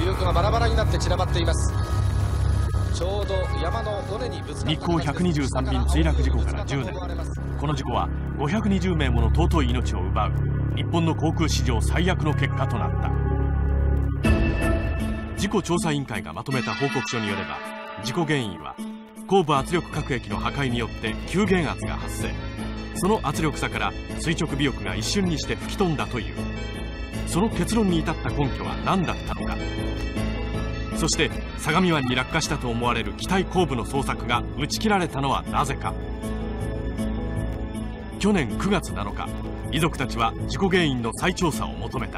浮力がバラバラになって散らばっています。ちょうど山の尾根にぶつかった日航123便墜落事故から10年。この事故は520名もの尊い命を奪う日本の航空史上最悪の結果となった。事故調査委員会がまとめた報告書によれば、事故原因は後部圧力核液の破壊によって急減圧が発生。その圧力差から垂直尾翼が一瞬にして吹き飛んだという。その結論に至った根拠は何だったのか。そして相模湾に落下したと思われる機体後部の捜索が打ち切られたのはなぜか。去年9月7日、遺族たちは事故原因の再調査を求めた。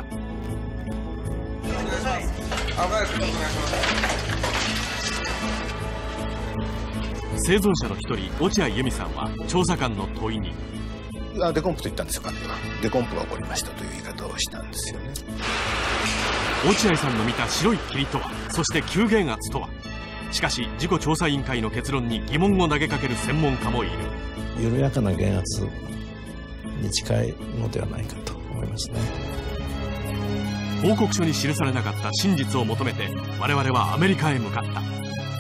生存者の一人、落合由美さんは調査官の問いに、 デコンプと言ったんですよ、彼は。デコンプが起こりましたという言い方をしたんですよね。 落合さんの見た白い霧とは、そして急減圧とは。しかし事故調査委員会の結論に疑問を投げかける専門家もいる。 緩やかな減圧に近いのではないかと思いますね。 報告書に記されなかった真実を求めて我々はアメリカへ向かった。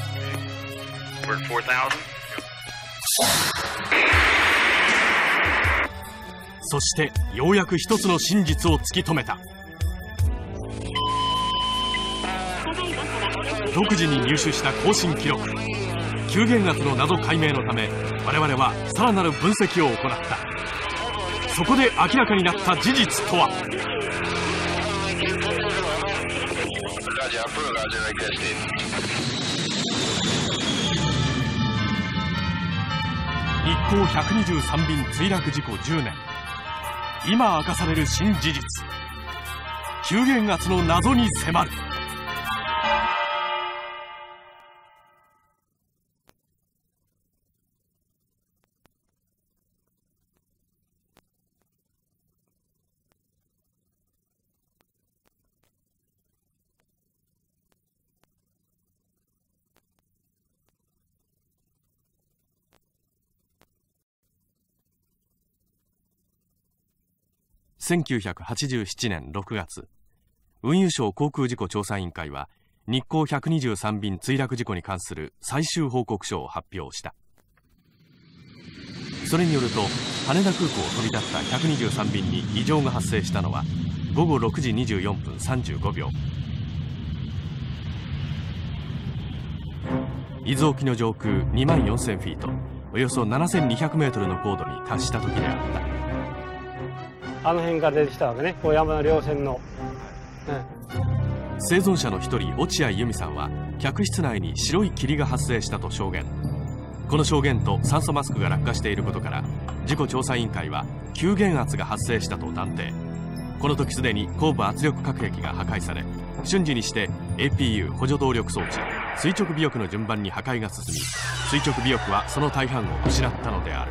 そしてようやく一つの真実を突き止めた。独自に入手した更新記録。急減圧の謎解明のため我々はさらなる分析を行った。そこで明らかになった事実とは。日航123便墜落事故10年。今明かされる新事実。急減圧の謎に迫る。1987年6月、運輸省航空事故調査委員会は日航123便墜落事故に関する最終報告書を発表した。それによると、羽田空港を飛び立った123便に異常が発生したのは午後6時24分35秒。伊豆沖の上空2万4000フィート、およそ7200メートルの高度に達した時であった。 あの辺から出てきたわけね、こう山の稜線の、 生存者の一人、落合由美さんは客室内に白い霧が発生したと証言。この証言と酸素マスクが落下していることから事故調査委員会は急減圧が発生したと断定。この時すでに後部圧力核壁が破壊され、瞬時にして APU 補助動力装置、垂直尾翼の順番に破壊が進み、垂直尾翼はその大半を失ったのである。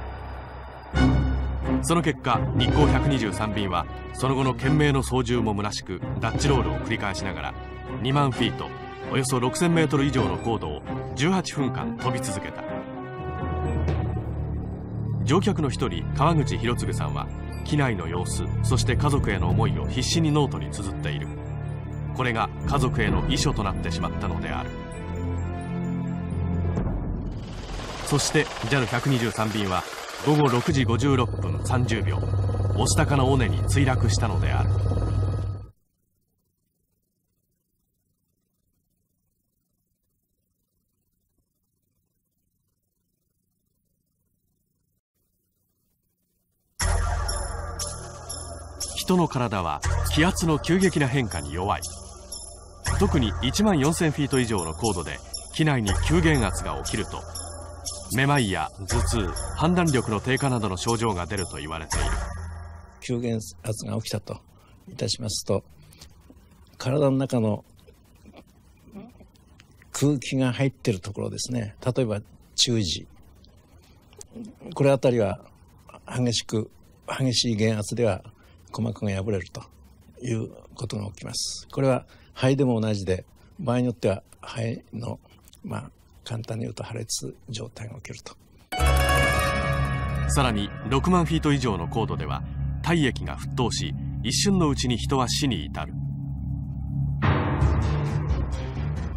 その結果、日航123便はその後の懸命の操縦も虚しくダッチロールを繰り返しながら2万フィート、およそ6000メートル以上の高度を18分間飛び続けた。乗客の一人、川口博次さんは機内の様子、そして家族への思いを必死にノートに綴っている。これが家族への遺書となってしまったのである。そして JAL123 便は午後6時56分30秒、御巣鷹の尾根に墜落したのである。人の体は気圧の急激な変化に弱い。特に1万4000フィート以上の高度で機内に急減圧が起きると、めまいや頭痛、判断力の低下などの症状が出ると言われている。 急減圧が起きたといたしますと、体の中の空気が入っているところですね、例えば中耳、これあたりは激しい減圧では鼓膜が破れるということが起きます。これは肺でも同じで、場合によっては肺の簡単に言うと破裂状態が起きると。 さらに6万フィート以上の高度では体液が沸騰し、一瞬のうちに人は死に至る。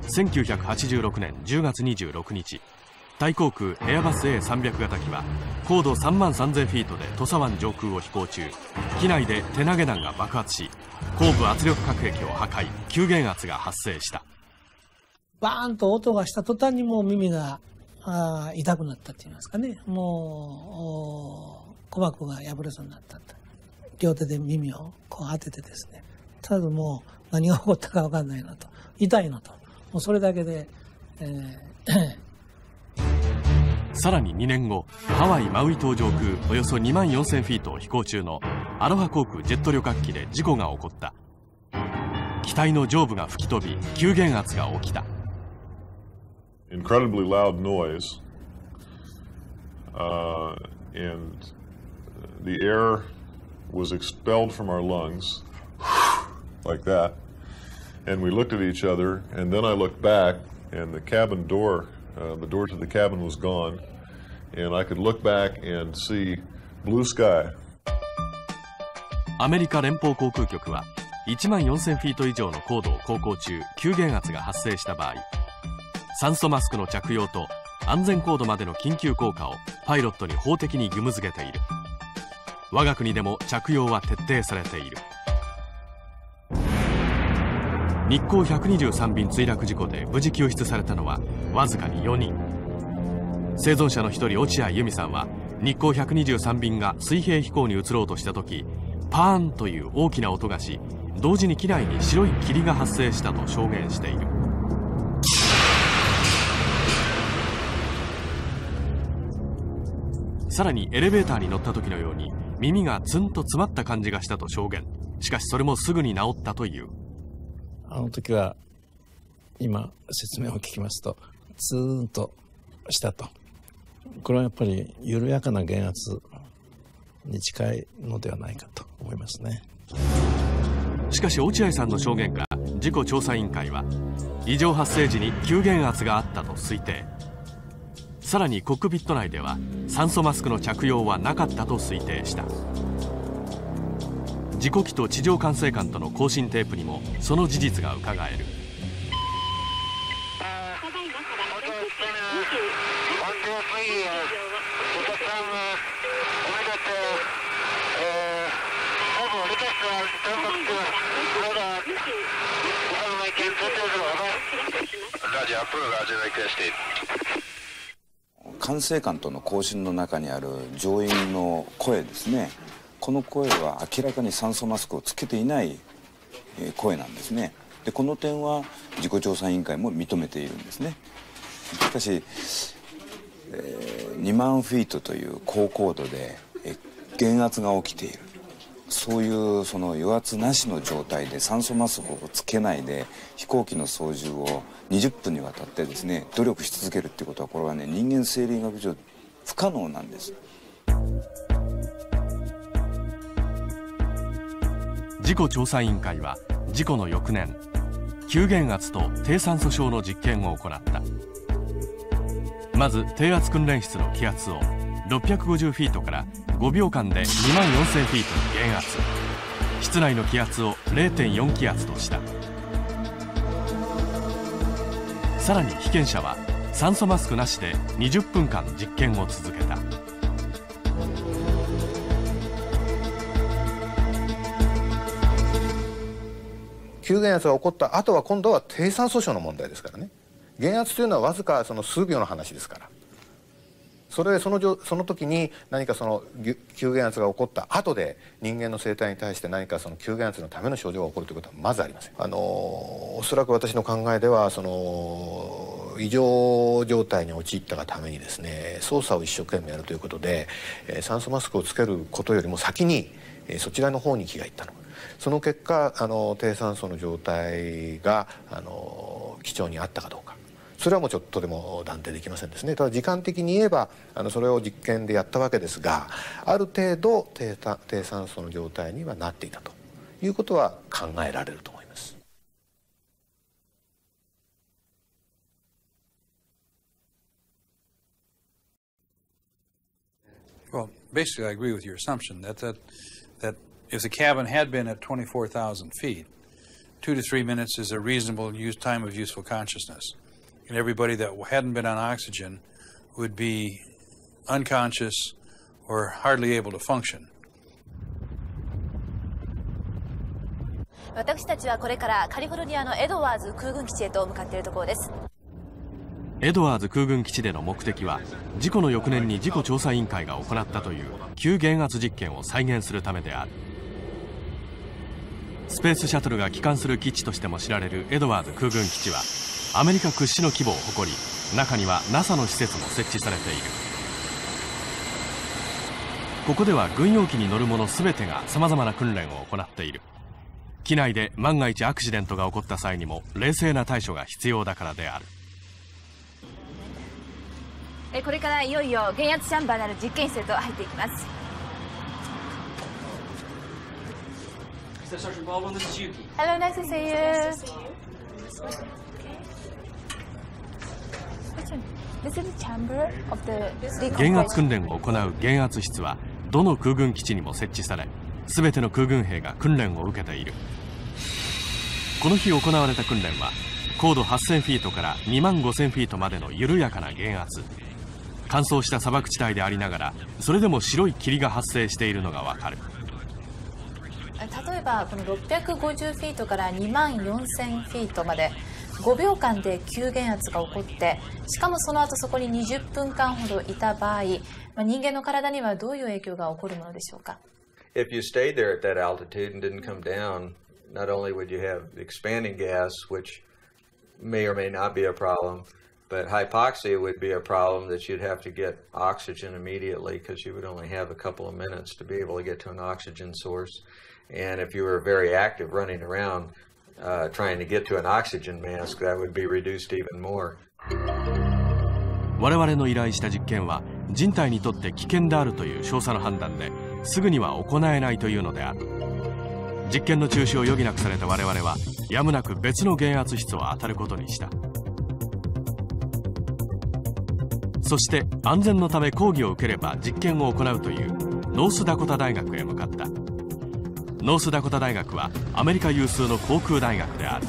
1986年10月26日、タイ航空エアバス A300 型機は高度3万3000フィートで土佐湾上空を飛行中、機内で手投げ弾が爆発し、後部圧力核壁を破壊、急減圧が発生した。 バーンと音がした途端にもう耳が痛くなったって言いますかね、もう鼓膜が破れそうになったと。両手で耳をこう当ててですね、ただもう何が起こったか分かんないのと、痛いのと、もうそれだけで、 さらに2年後、ハワイ・マウイ島上空およそ2万4000フィートを飛行中のアロハ航空ジェット旅客機で事故が起こった。機体の上部が吹き飛び、急減圧が起きた。 Incredibly loud noise, and the air was expelled from our lungs like that, and we looked at each other, and then I looked back, and the cabin door, the door to the cabin was gone, and I could look back and see blue sky. アメリカ連邦航空局は1万4000フィート以上の高度を航行中、急減圧が発生した場合、酸素マスクの着用と安全高度までの緊急降下をパイロットに法的に義務付けている。我が国でも着用は徹底されている。日航123便墜落事故で無事救出されたのはわずかに4人。生存者の一人、落合由美さんは日航123便が水平飛行に移ろうとした時、パーンという大きな音がし、同時に機内に白い霧が発生したと証言している。さらにエレベーターに乗った時のように耳がツンと詰まった感じがしたと証言。しかしそれもすぐに治ったという。 あの時は今説明を聞きますとツーンとしたと。これはやっぱり緩やかな減圧に近いのではないかと思いますね。 しかし落合さんの証言から事故調査委員会は異常発生時に急減圧があったと推定。さらにコックピット内では酸素マスクの着用はなかったと推定した。事故機と地上管制官との交信テープにもその事実がうかがえる。 管制官との交信の中にある乗員の声ですね、この声は明らかに酸素マスクをつけていない声なんですね。でこの点は事故調査委員会も認めているんですね。しかし、2万フィートという高高度で減圧が起きている、そういうその油圧なしの状態で酸素マスクをつけないで飛行機の操縦を20分にわたってですね努力し続けるっていうことは、これはね人間生理学上不可能なんです。 事故調査委員会は事故の翌年、急減圧と低酸素症の実験を行った。まず低圧訓練室の気圧を650フィートから5秒間で2万4000フィートに減圧、室内の気圧を 0.4 気圧とした。さらに被験者は酸素マスクなしで20分間実験を続けた。 急減圧が起こった後は今度は低酸素症の問題ですからね。減圧というのはわずかその数秒の話ですから、その時に何かその急減圧が起こった後で人間の生態に対して何かその急減圧のための症状が起こるということはまずありません。おそらく私の考えではその異常状態に陥ったがためにですね、操作を一生懸命やるということで、酸素マスクをつけることよりも先にそちらの方に気がいったの。その結果低酸素の状態が機長にあったかどうか、それはもうちょっとでも断定できませんですね。ただ時間的に言えばそれを実験でやったわけですが、ある程度低酸素の状態にはなっていたということは考えられると思います。 Well, basically, I agree with your assumption that if the cabin had been at 24,000 feet, 2 to 3 minutes is a reasonable time of useful consciousness. And everybody that hadn't been on oxygen would be unconscious or hardly able to function. 私たちはこれからカリフォルニアのエドワーズ空軍基地へと向かっているところです。 エドワーズ空軍基地での目的は、事故の翌年に事故調査委員会が行ったという急減圧実験を再現するためである。スペースシャトルが帰還する基地としても知られるエドワーズ空軍基地はアメリカ屈指の規模を誇り、中には NASA の施設も設置されている。ここでは軍用機に乗る者全てがさまざまな訓練を行っている。機内で万が一アクシデントが起こった際にも冷静な対処が必要だからである。 これからいよいよ減圧チャンバーなる実験室へと入っていきます。Hello, nice to see you. This is the chamber of the 減圧訓練を行う減圧室はどの空軍基地にも設置され、全ての空軍兵が訓練を受けている。この日行われた訓練は高度8000フィートから25000フィートまでの緩やかな減圧。乾燥した砂漠地帯でありながら、それでも白い霧が発生しているのがわかる。 例えばこの650フィートから2万4000フィートまで5秒間で急減圧が起こって、しかもその後そこに20分間ほどいた場合、人間の体にはどういう影響が起こるものでしょうか。 If you stayed there at that altitude and didn't come down, not only would you have expanding gas, which may or may not be a problem, but hypoxia would be a problem that you'd have to get oxygen immediately because you would only have a couple of minutes to be able to get to an oxygen source. And if you were very active running around trying to get to an oxygen mask, that would be reduced even more. 我々の依頼した実験は人体にとって危険であるという少佐の判断ですぐには行えないというのである。実験の中止を余儀なくされた我々はやむなく別の減圧室を当たることにした。そして安全のため講義を受ければ実験を行うというノースダコタ大学へ向かった。ノースダコタ大学はアメリカ有数の航空大学である。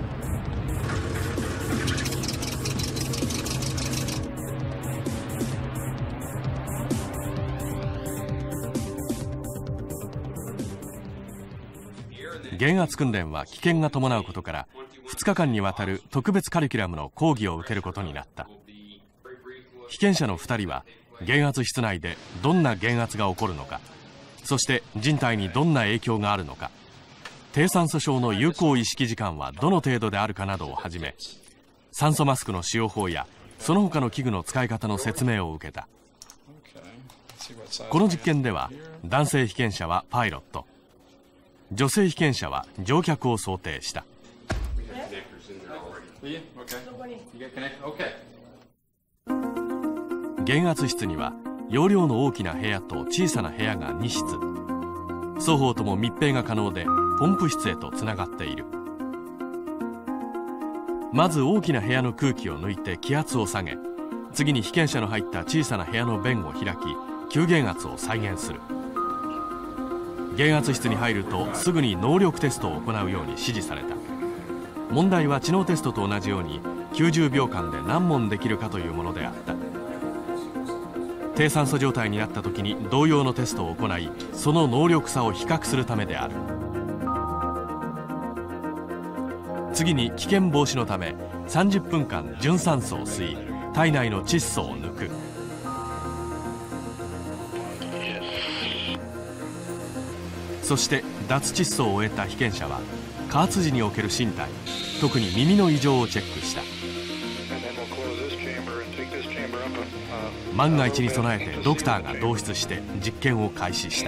減圧訓練は危険が伴うことから2日間にわたる特別カリキュラムの講義を受けることになった。被験者の2人は減圧室内でどんな減圧が起こるのか、そして人体にどんな影響があるのか、低酸素症の有効意識時間はどの程度であるかなどをはじめ、酸素マスクの使用法やその他の器具の使い方の説明を受けた。この実験では男性被験者はパイロット、女性被験者は乗客を想定した。減圧室には容量の大きな部屋と小さな部屋が2室、双方とも密閉が可能でポンプ室へとつながっている。まず大きな部屋の空気を抜いて気圧を下げ、次に被験者の入った小さな部屋の弁を開き急減圧を再現する。減圧室に入るとすぐに能力テストを行うように指示された。問題は知能テストと同じように90秒間で何問できるかというものであった。低酸素状態になった時に同様のテストを行い、その能力差を比較するためである。次に危険防止のため30分間純酸素を吸い、体内の窒素を抜く。そして脱窒素を終えた被験者は加圧時における身体、特に耳の異常をチェックした。万が一に備えてドクターが同室して実験を開始した。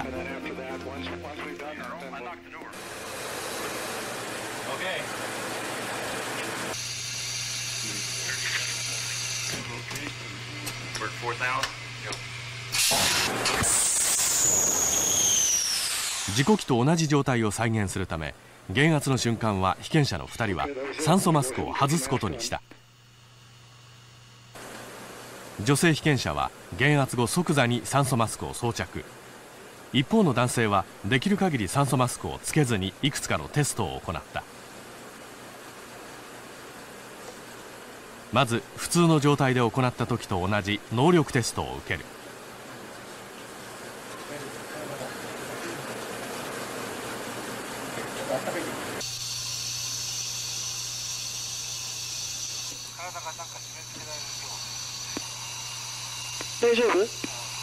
事故機と同じ状態を再現するため、減圧の瞬間は被験者の2人は酸素マスクを外すことにした。女性被験者は減圧後即座に酸素マスクを装着。一方の男性はできる限り酸素マスクをつけずにいくつかのテストを行った。 まず普通の状態で行った時と同じ能力テストを受ける。 大丈夫？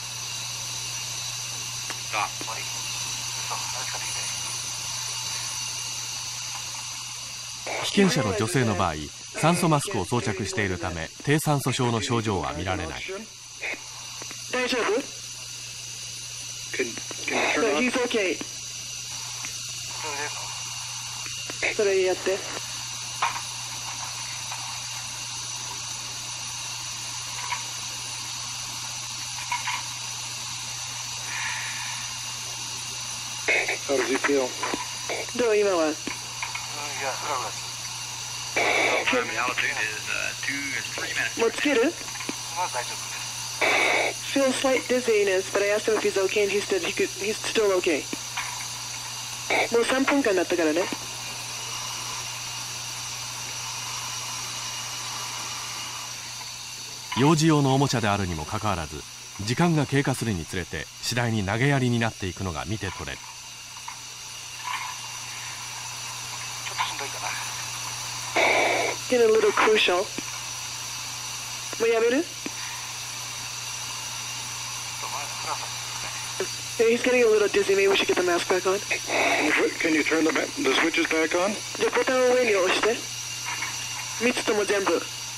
被験者の女性の場合、酸素マスクを装着しているため低酸素症の症状は見られない。 大丈夫？ He's okay. それやって。 How does he feel? どう今は？もうつける？ Feels slight dizziness, but I asked him if he's okay, and he said he's still okay. もう3分間だったからね。 幼児用のおもちゃであるにもかかわらず、時間が経過するにつれて次第に投げやりになっていくのが見て取れる。 Getting a little crucial. もうやめる？ He's getting a little dizzy. Maybe we should get the mask back on. Can you turn the switches back on? じゃあボタンを上に押して。3つとも全部。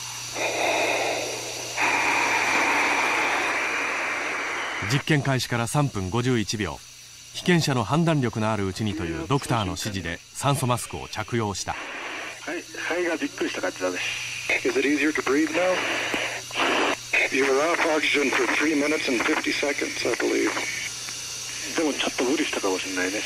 実験開始から3分51秒。被験者の判断力のあるうちにというドクターの指示で酸素マスクを着用した。 肺がびっくりした感じだね。Is it easier to breathe now? You were off oxygen for 3 minutes and 50 seconds, I believe. でもちょっと無理したかもしれないね。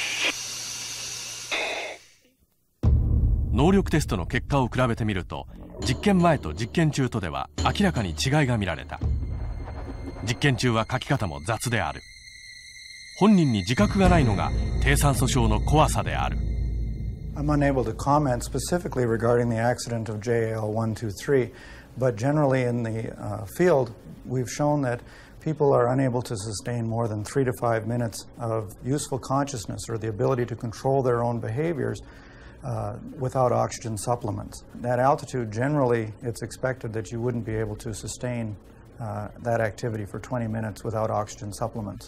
能力テストの結果を比べてみると、実験前と実験中とでは明らかに違いが見られた。実験中は書き方も雑である。本人に自覚がないのが低酸素症の怖さである。 I'm unable to comment specifically regarding the accident of JAL123, but generally in the field, we've shown that people are unable to sustain more than 3 to 5 minutes of useful consciousness or the ability to control their own behaviors without oxygen supplements. At altitude, generally, it's expected that you wouldn't be able to sustain that activity for 20 minutes without oxygen supplements.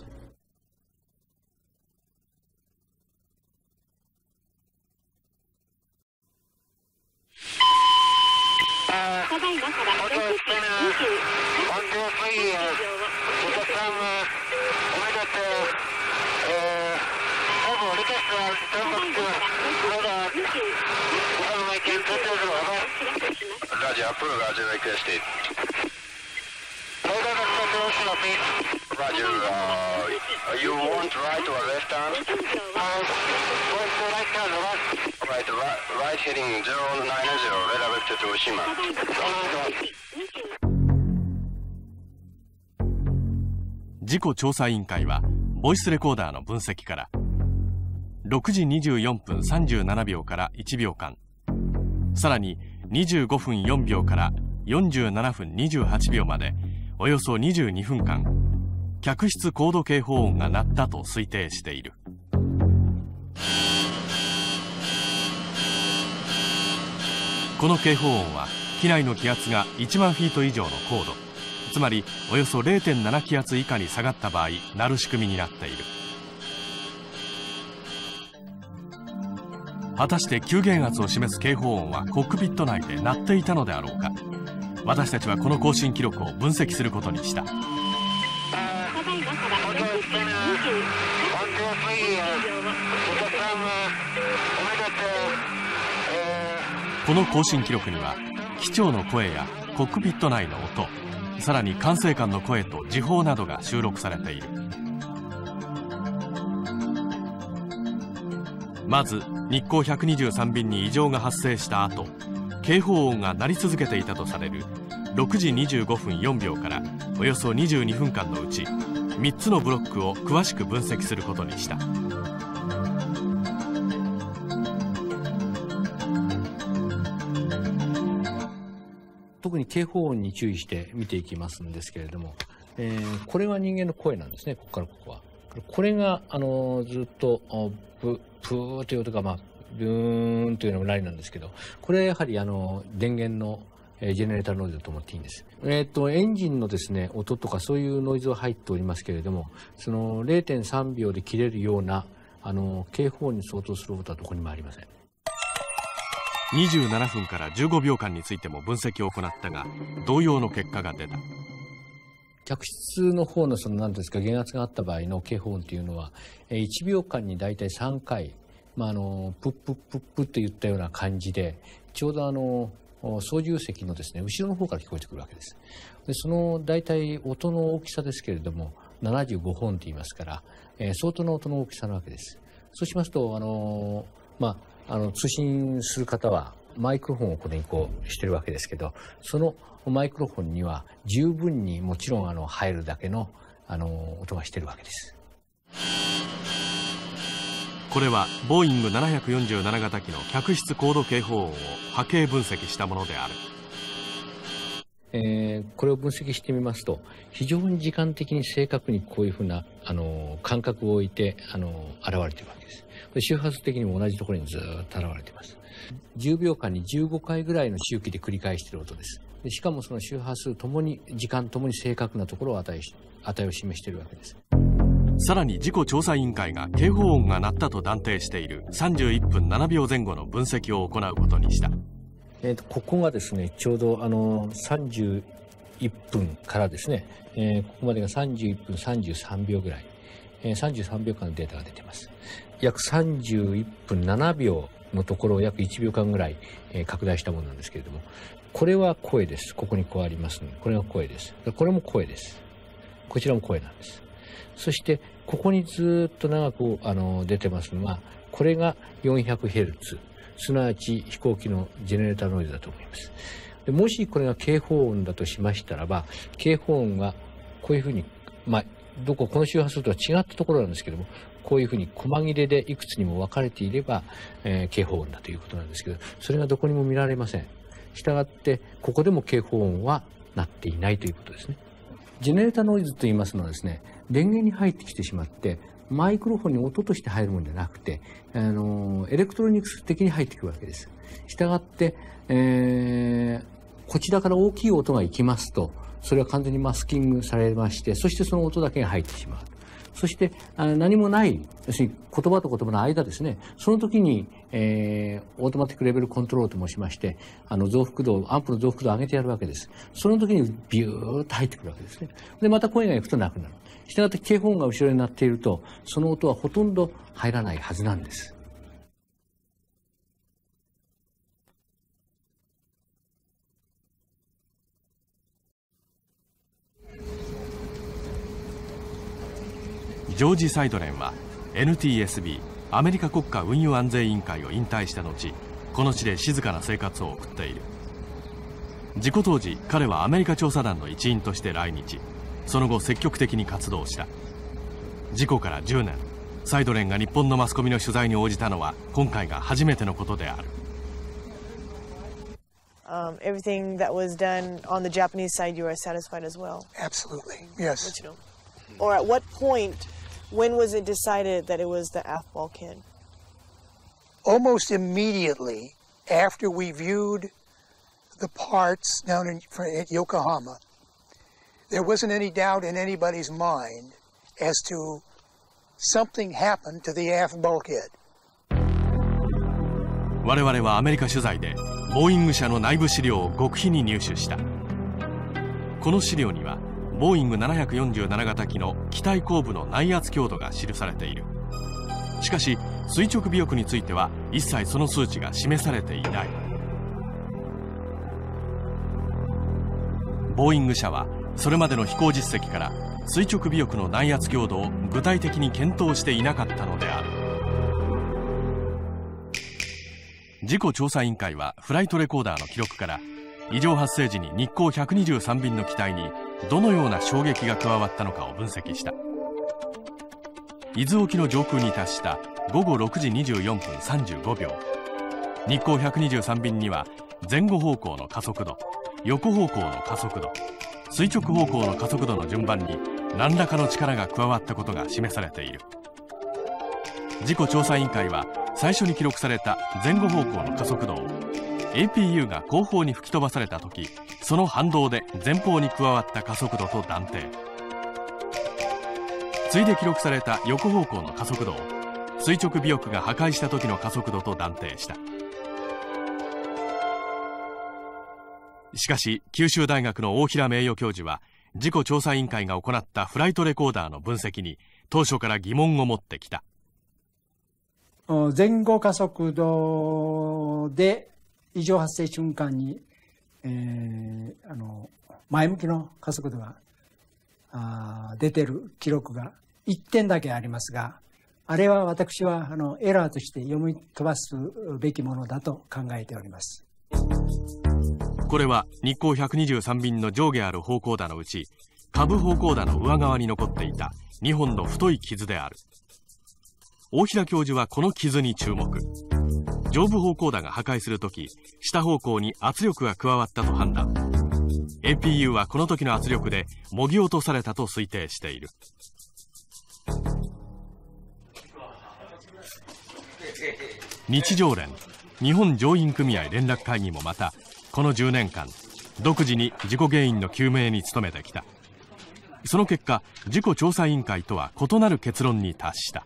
Roger, approve, Roger, requested. Roger, you want right or left arm? Right heading 090, redirected to Oshima. 事故調査委員会はボイスレコーダーの分析から6時24分37秒から1秒間、さらに25分4秒から47分28秒までおよそ22分間、客室高度警報音が鳴ったと推定している。この警報音は機内の気圧が1万フィート以上の高度、つまりおよそ 0.7 気圧以下に下がった場合鳴る仕組みになっている。果たして急減圧を示す警報音はコックピット内で鳴っていたのであろうか。私たちはこの更新記録を分析することにした。この更新記録には機長の声やコックピット内の音、さらに管制官の声と時報などが収録されている。まず日航123便に異常が発生した後、警報音が鳴り続けていたとされる6時25分4秒からおよそ22分間のうち3つのブロックを詳しく分析することにした。 特に警報音に注意して見ていきますんですけれども、これは人間の声なんですね。ここからここは。これがずっとプーという音がビューンというようなラインなんですけど、これはやはり電源のジェネレーターノイズだと思っていいんです。エンジンのですね、音とかそういうノイズは入っておりますけれども、その 0.3 秒で切れるような警報に相当する音はどこにもありません。 27分から15秒間についても分析を行ったが、同様の結果が出た。 客室の方の何ですか、減圧があった場合の警報音というのは、1秒間にだいたい3回、プップップップといったような感じで、ちょうど操縦席のですね、後ろの方から聞こえてくるわけです。で、そのだいたい音の大きさですけれども、75本と言いますから、相当な音の大きさなわけです。そうしますと、通信する方はマイクロフォンをこれにこうしてるわけですけど、そのマイクロフォンには十分にもちろん入るだけの音がしてるわけです。 これはボーイング747型機の客室高度警報音を波形分析したものである。 これを分析してみますと、非常に時間的に正確にこういうふうな間隔を置いて現れているわけです。周波数的にも同じところにずっと現れています。10秒間に15回ぐらいの周期で繰り返している音です。でしかもその周波数ともに時間ともに正確なところを値を示しているわけです。 さらに事故調査委員会が警報音が鳴ったと断定している31分7秒前後の分析を行うことにした。 ここがですね、ちょうど31分からですね、ここまでが31分33秒ぐらい、33秒間のデータが出ています。約31分7秒のところを約1秒間ぐらい、拡大したものなんですけれども、これは声です。ここにこうありますので、これが声です。これも声です。こちらも声なんです。そしてここにずっと長く出てますのは、これが 400Hz、すなわち飛行機のジェネレーターノイズだと思います。でもしこれが警報音だとしましたらば、警報音がこういうふうに、この周波数とは違ったところなんですけども、こういうふうに細切れでいくつにも分かれていれば、警報音だということなんですけど、それがどこにも見られません。したがってここでも警報音は鳴っていないということですね。ジェネレーターノイズといいますのはですね、電源に入ってきてしまってマイクロフォンに音として入るものじゃなくて、エレクトロニクス的に入ってくるわけです。したがって、こちらから大きい音が行きますと、それは完全にマスキングされまして、そしてその音だけが入ってしまう。そして何もない、要するに言葉と言葉の間ですね、その時に、オートマティックレベルコントロールと申しまして、増幅度、アンプの増幅度を上げてやるわけです。その時にビューッと入ってくるわけですね。で、また声が行くとなくなる。したがって警報音が後ろに鳴っていると、その音はほとんど入らないはずなんです。 ジョージ・サイドレンは NTSB アメリカ国家運輸安全委員会を引退した後、この地で静かな生活を送っている。事故当時、彼はアメリカ調査団の一員として来日、その後積極的に活動した。事故から10年、サイドレンが日本のマスコミの取材に応じたのは今回が初めてのことである。 Everything that was done on the Japanese side, you are satisfied as well? Absolutely, yes. Or at what point, when was it decided that it was the aft bulkhead? Almost immediately after we viewed the parts down at Yokohama, there wasn't any doubt in anybody's mind as to something happened to the aft bulkhead. 我々はアメリカ取材でボーイング社の内部資料を極秘に入手した。この資料にはボーイング747型機の機体後部の内圧強度が記されている。しかし垂直尾翼については一切その数値が示されていない。ボーイング社はそれまでの飛行実績から垂直尾翼の内圧強度を具体的に検討していなかったのである。事故調査委員会はフライトレコーダーの記録から異常発生時に日航123便の機体にどのような衝撃が加わったのかを分析した。伊豆沖の上空に達した午後6時24分35秒、日航123便には前後方向の加速度横方向の加速度、垂直方向の加速度の順番に何らかの力が加わったことが示されている。事故調査委員会は最初に記録された前後方向の加速度を APU が後方に吹き飛ばされた時、その反動で前方に加わった加速度と断定。次いで記録された横方向の加速度を垂直尾翼が破壊した時の加速度と断定した。しかし九州大学の大平名誉教授は事故調査委員会が行ったフライトレコーダーの分析に当初から疑問を持ってきた。 前後加速度で異常発生瞬間に、前向きの加速度が出てる記録が1点だけありますが、あれは私はエラーとして読み飛ばすべきものだと考えております。 これは日航123便の上下ある方向舵のうち下部方向舵の上側に残っていた2本の太い傷である。大平教授はこの傷に注目。上部方向舵が破壊するとき、下方向に圧力が加わったと判断。APU はこの時の圧力でもぎ落とされたと推定している。日常連日本乗員組合連絡会議もまたこの10年間独自に事故原因の究明に努めてきた。その結果、事故調査委員会とは異なる結論に達した。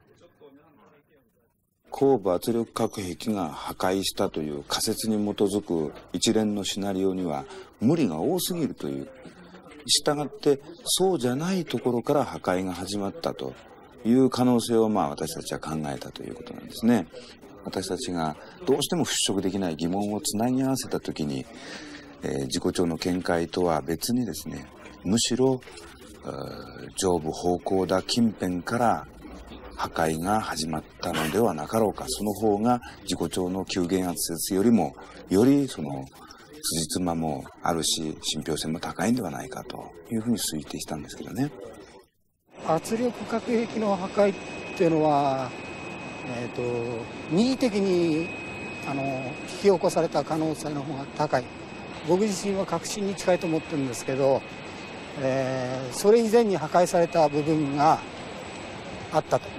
後部圧力隔壁が破壊したという仮説に基づく一連のシナリオには無理が多すぎるという。したがってそうじゃないところから破壊が始まったという可能性を私たちは考えたということなんですね。私たちがどうしても払拭できない疑問をつなぎ合わせたときに、事故調の見解とは別にですね、むしろ上部方向舵近辺から破壊が始まったのではなかろうか。その方が事故調の急減圧説よりもより辻褄もあるし信憑性も高いんではないかというふうに推定したんですけどね。 圧力隔壁の破壊っていうのは、任意的に引き起こされた可能性の方が高い。僕自身は確信に近いと思ってるんですけど、それ以前に破壊された部分があったと。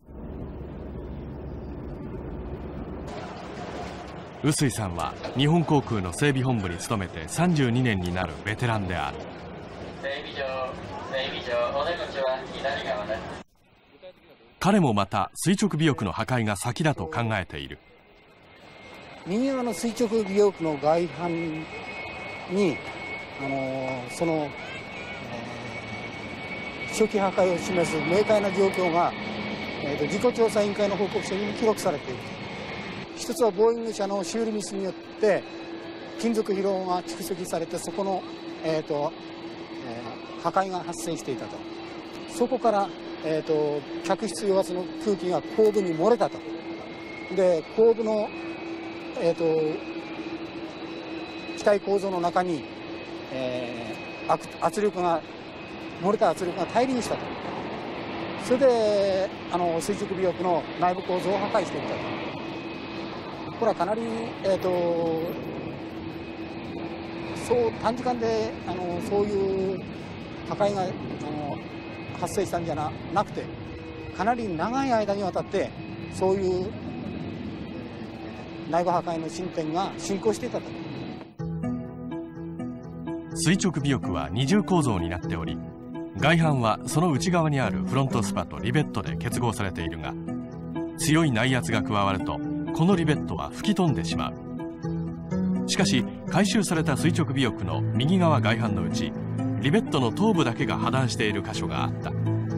臼井さんは日本航空の整備本部に勤めて32年になるベテランである。彼もまた垂直尾翼の破壊が先だと考えている。 右側の垂直尾翼の外板に初期破壊を示す明快な状況が、事故調査委員会の報告書にも記録されている。一つはボーイング社の修理ミスによって金属疲労が蓄積されて、そこの、破壊が発生していたと。そこから、客室与圧の空気が後部に漏れたと。で後部の、機体構造の中に、圧力が漏れた圧力が大量したと。それで垂直尾翼の内部構造を破壊していったと。これはかなり、そう短時間でそういう破壊が発生したんじゃなくて、かなり長い間にわたってそういう内部破壊の進展が進行していたと。 垂直尾翼は二重構造になっており、外板はその内側にあるフロントスパとリベットで結合されているが、強い内圧が加わるとこのリベットは吹き飛んでしまう。しかし回収された垂直尾翼の右側外板のうちリベットの頭部だけが破断している箇所があった。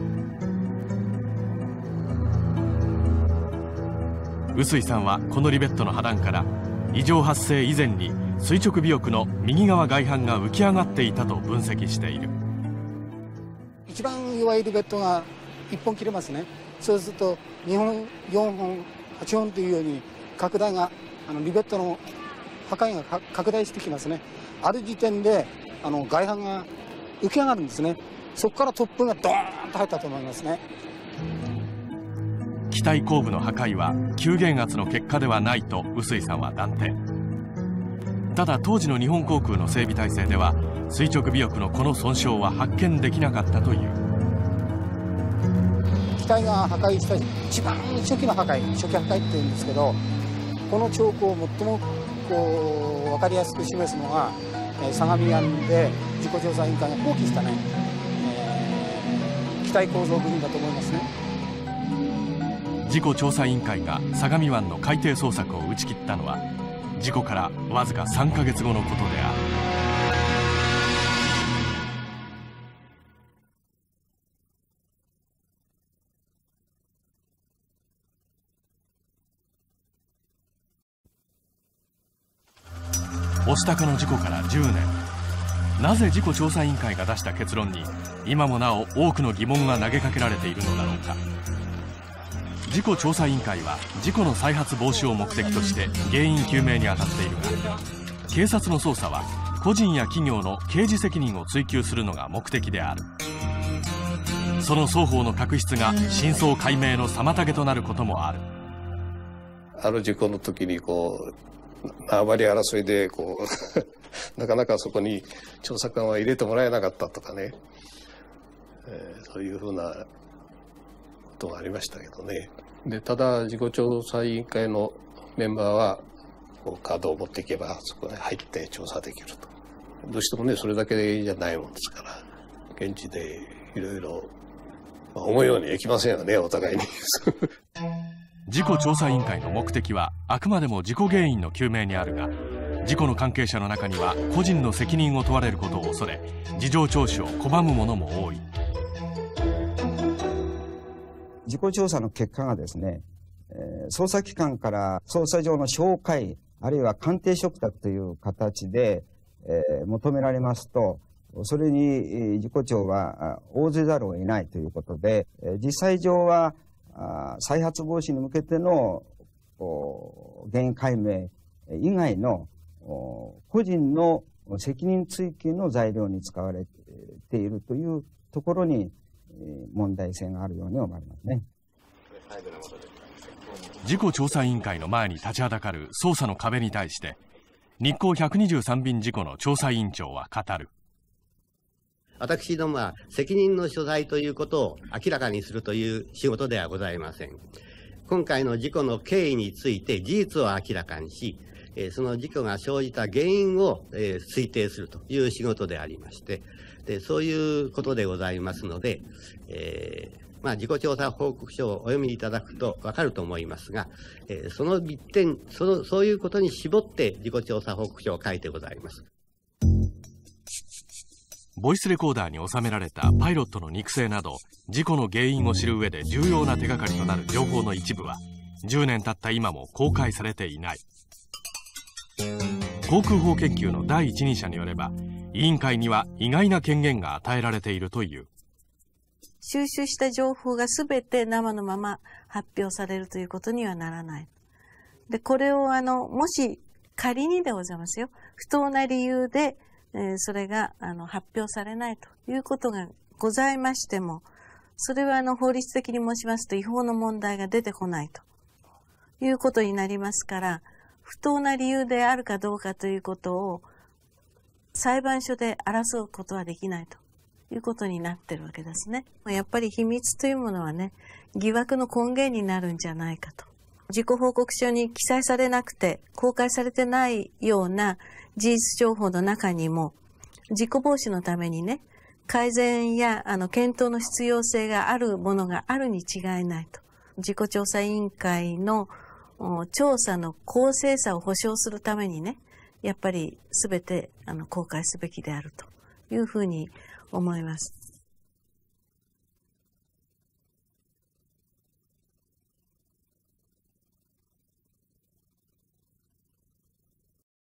臼井さんはこのリベットの破断から異常発生以前に垂直尾翼の右側外板が浮き上がっていたと分析している。 一番弱いリベットが1本切れますね。そうすると2本4本8本というように拡大がリベットの破壊が拡大してきますね。ある時点で外板が浮き上がるんですね。そこから突風がドーンと入ったと思いますね。 機体後部の破壊は急減圧の結果ではないと臼井さんは断定。 ただ当時の日本航空の整備体制では垂直尾翼のこの損傷は発見できなかったという。 機体が破壊した一番初期破壊っていうんですけど、この兆候を最も分かりやすく示すのが相模湾で事故調査委員会が放棄したね、機体構造部品だと思いますね。 事故調査委員会が相模湾の海底捜索を打ち切ったのは事故からわずか3ヶ月後のことである。御巣鷹の事故から10年。なぜ事故調査委員会が出した結論に今もなお多くの疑問が投げかけられているのだろうか。事故調査委員会は事故の再発防止を目的として原因究明に当たっているが、警察の捜査は個人や企業の刑事責任を追及するのが目的である。その双方の確執が真相解明の妨げとなることもある。 ある事故の時に縄張り争いでなかなかそこに調査官は入れてもらえなかったとかね、そういうふうなことがありましたけどね。でただ事故調査委員会のメンバーはカードを持っていけばそこに入って調査できると。どうしてもねそれだけじゃないもんですから、現地でいろいろ思うようにいきませんよね、お互いに。 事故調査委員会の目的はあくまでも事故原因の究明にあるが、事故の関係者の中には個人の責任を問われることを恐れ事情聴取を拒む者も多い。 事故調査の結果がですね、捜査機関から捜査上の紹介あるいは鑑定嘱託という形で、求められますと、それに事故調は応ぜざるを得ないということで、実際上は再発防止に向けての原因解明以外の個人の責任追及の材料に使われているというところに問題性があるように思われますね。 事故調査委員会の前に立ちはだかる捜査の壁に対して日航123便事故の調査委員長は語る。 私どもは責任の所在ということを明らかにするという仕事ではございません。今回の事故の経緯について事実を明らかにし、その事故が生じた原因を推定するという仕事でありまして、そういうことでございますので、事故調査報告書をお読みいただくと分かると思いますが、その一点、そういうことに絞って事故調査報告書を書いてございます。 ボイスレコーダーに収められたパイロットの肉声など事故の原因を知る上で重要な手がかりとなる情報の一部は10年経った今も公開されていない。航空法研究の第一人者によれば委員会には意外な権限が与えられているという。 収集した情報が全て生のまま発表されるということにはならない。で、これをもし仮にでございますよ、不当な理由でそれが発表されないということがございましても、それは法律的に申しますと違法の問題が出てこないということになりますから、不当な理由であるかどうかということを裁判所で争うことはできないということになってるわけですね。やっぱり秘密というものはね、疑惑の根源になるんじゃないかと。事故報告書に記載されなくて公開されてないような事実情報の中にも事故防止のためにね、改善や検討の必要性があるものがあるに違いないと。事故調査委員会の調査の公正さを保証するためにね、やっぱり全て公開すべきであるというふうに思います。